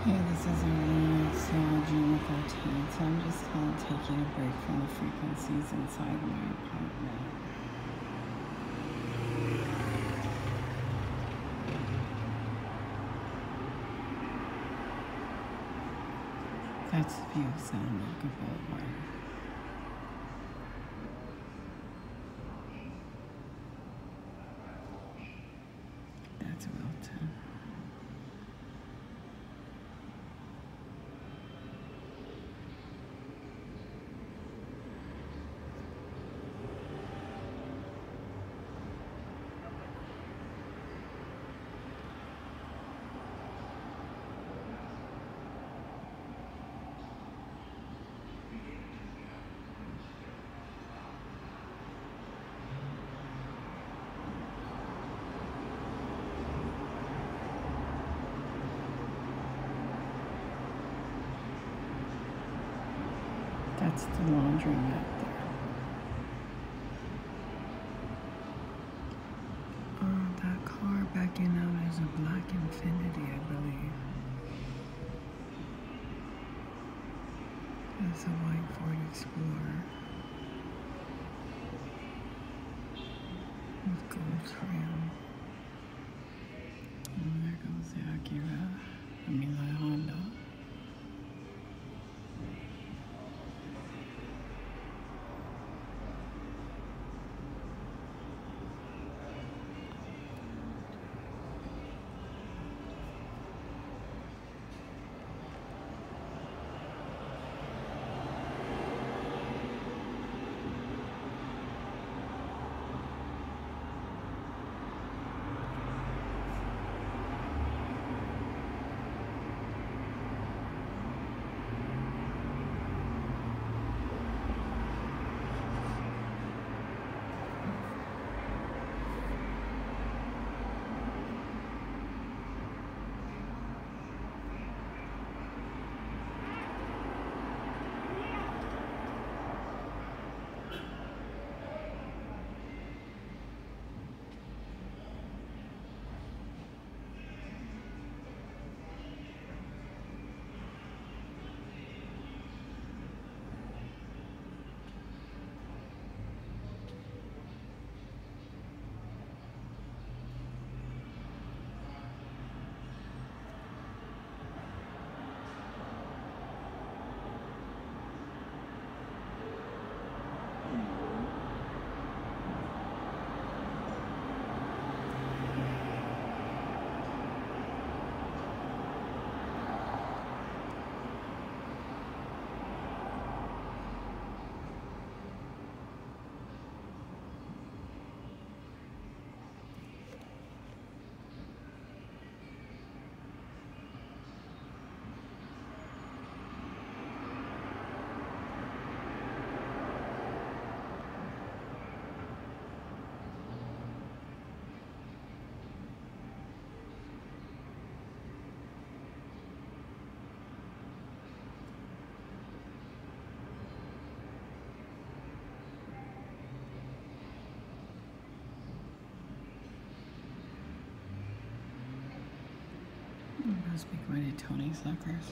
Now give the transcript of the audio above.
Hey, this is Irene. It's June 13th, so I'm just kind of taking a break from the frequencies inside my apartment. That's the view of Santa Monica Boulevard. That's Wilton. That's the laundromat there. That car backing out is a black Infiniti, I believe. It's a white Ford Explorer with gold trim. And there goes the the Honda. Must be going to Tony Suckers.